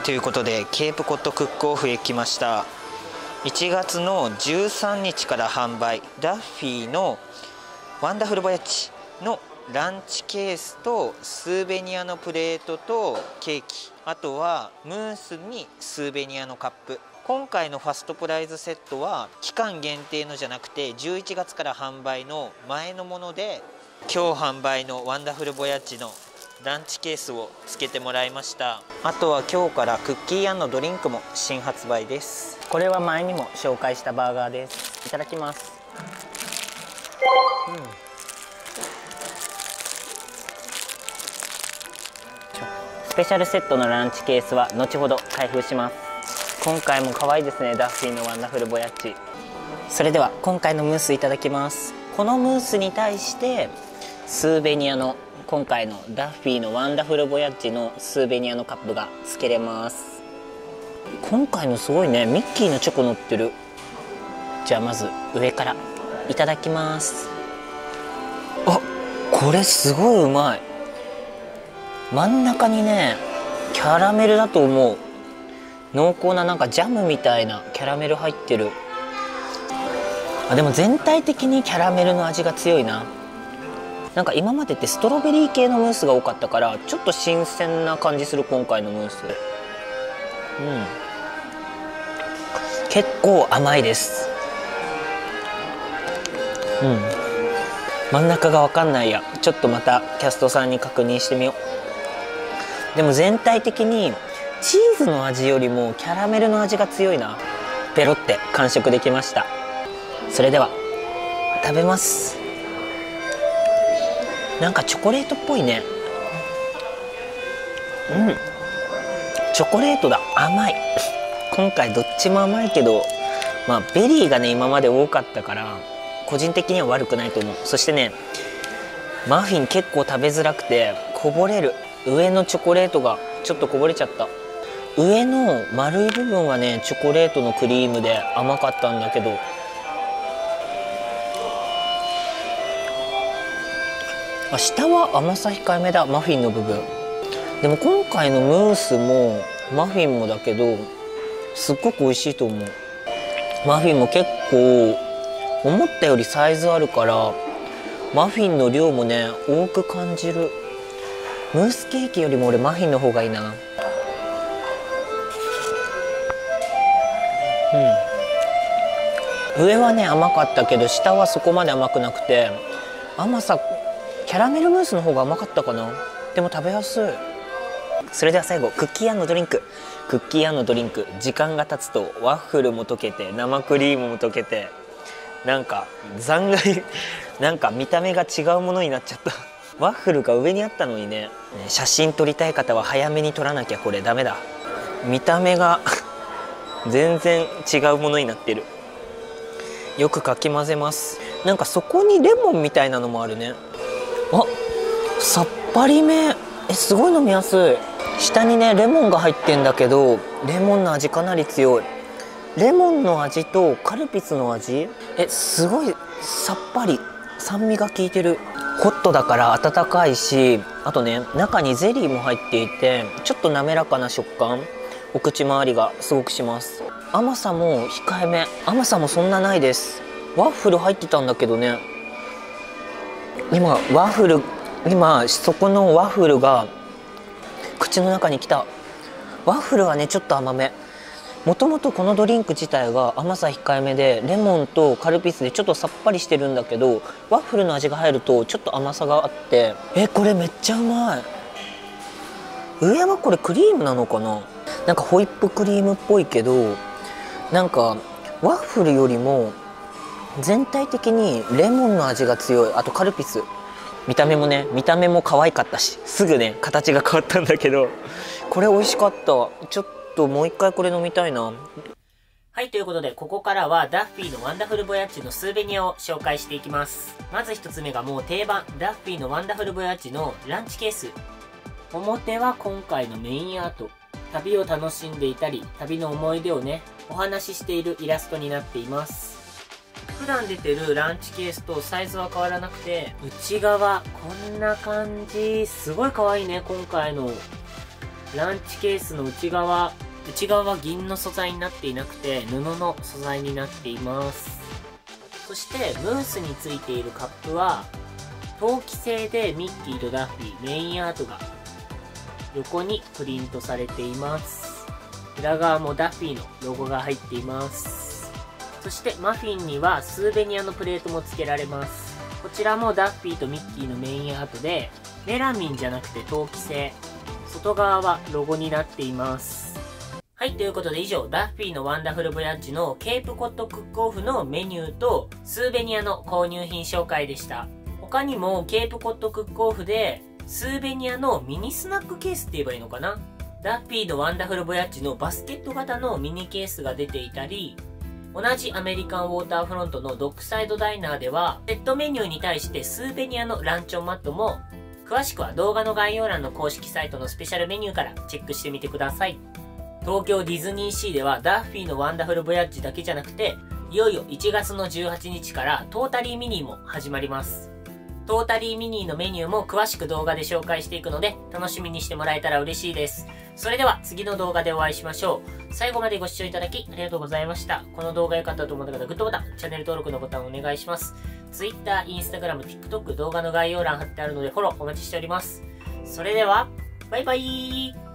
ということでケープコッドクックオフへ来ました。1月の13日から販売、ダッフィーのワンダフルボヤッチのランチケースとスーベニアのプレートとケーキ、あとはムースにスーベニアのカップ。今回のファストプライズセットは期間限定のじゃなくて11月から販売の前のもので、今日販売のワンダフルボヤッチのランチケースをつけてもらいました。あとは今日からクッキー&ドリンクも新発売です。これは前にも紹介したバーガーです。いただきます。スペシャルセットのランチケースは後ほど開封します。今回も可愛いですね、ダッフィーのワンダフルボヤッチ。それでは今回のムースいただきます。このムースに対してスーベニアの今回のダッフィーのワンダフルボヤッチのスーベニアのカップがつけれます。今回のすごいね、ミッキーのチョコ乗ってる。じゃあまず上からいただきます。あ、これすごいうまい。真ん中にねキャラメルだと思う。濃厚ななんかジャムみたいなキャラメル入ってる。あ、でも全体的にキャラメルの味が強いな。なんか今までってストロベリー系のムースが多かったからちょっと新鮮な感じする今回のムース。結構甘いです。真ん中が分かんないや。ちょっとまたキャストさんに確認してみよう。でも全体的にチーズの味よりもキャラメルの味が強いな。ペロって完食できました。それでは食べます。なんかチョコレートっぽいね。チョコレートだ。甘い。今回どっちも甘いけど、まあベリーがね今まで多かったから個人的には悪くないと思う。そしてね、マフィン結構食べづらくてこぼれる。上のチョコレートがちょっとこぼれちゃった。上の丸い部分はねチョコレートのクリームで甘かったんだけど、下は甘さ控えめだ、マフィンの部分。でも今回のムースもマフィンもだけどすっごく美味しいと思う。マフィンも結構思ったよりサイズあるからマフィンの量もね多く感じる。ムースケーキよりも俺マフィンの方がいいな。上はね甘かったけど下はそこまで甘くなくて、甘さキャラメルムースの方が甘かったかな。でも食べやすい。それでは最後クッキー&ドリンク。クッキー&ドリンク、時間が経つとワッフルも溶けて生クリームも溶けてなんか残骸なんか見た目が違うものになっちゃったワッフルが上にあったのにね。写真撮りたい方は早めに撮らなきゃ。これダメだ。見た目が全然違うものになってる。よくかき混ぜます。なんかそこにレモンみたいなのもあるね。あ、さっぱりめ。すごい飲みやすい。下にねレモンが入ってんだけどレモンの味かなり強い。レモンの味とカルピスの味、すごいさっぱり、酸味が効いてる。ホットだから温かいし、あとね中にゼリーも入っていてちょっと滑らかな食感、お口周りがすごくします。甘さも控えめ。甘さもそんなないです。ワッフル入ってたんだけどね、今そこのワッフルが口の中に来た。ワッフルはねちょっと甘め。もともとこのドリンク自体が甘さ控えめでレモンとカルピスでちょっとさっぱりしてるんだけど、ワッフルの味が入るとちょっと甘さがあって、これめっちゃうまい。上はこれクリームなのかな。なんかホイップクリームっぽいけど、なんかワッフルよりも全体的にレモンの味が強い。あとカルピス、見た目も可愛かったし、すぐね形が変わったんだけど、これ美味しかった。ちょっともう一回これ飲みたいな。はい、ということでここからはダッフィーのワンダフルボヤッチのスーベニアを紹介していきます。まず一つ目がもう定番、ダッフィーのワンダフルボヤッチのランチケース。表は今回のメインアート、旅を楽しんでいたり旅の思い出をねお話ししているイラストになっています。普段出てるランチケースとサイズは変わらなくて、内側こんな感じ。すごい可愛いね今回のランチケースの内側は銀の素材になっていなくて布の素材になっています。そしてムースについているカップは陶器製でミッキーとダッフィーメインアートが横にプリントされています。裏側もダッフィーのロゴが入っています。そしてマフィンにはスーベニアのプレートも付けられます。こちらもダッフィーとミッキーのメインアートでメラミンじゃなくて陶器製、外側はロゴになっています。はい、ということで以上、ダッフィーのワンダフルボヤッジのケープコットクックオフのメニューとスーベニアの購入品紹介でした。他にもケープコットクックオフでスーベニアのミニスナックケースって言えばいいのかな、ダッフィーのワンダフルボヤッジのバスケット型のミニケースが出ていたり、同じアメリカンウォーターフロントのドックサイドダイナーではセットメニューに対してスーベニアのランチョンマットも、詳しくは動画の概要欄の公式サイトのスペシャルメニューからチェックしてみてください。東京ディズニーシーではダッフィーのワンダフルボヤッジだけじゃなくて、いよいよ1月の18日からトータリーミニーも始まります。トータリーミニーのメニューも詳しく動画で紹介していくので楽しみにしてもらえたら嬉しいです。それでは次の動画でお会いしましょう。最後までご視聴いただきありがとうございました。この動画良かったと思った方、グッドボタン、チャンネル登録のボタンをお願いします。Twitter、Instagram、TikTok 動画の概要欄貼ってあるのでフォローお待ちしております。それでは、バイバイ。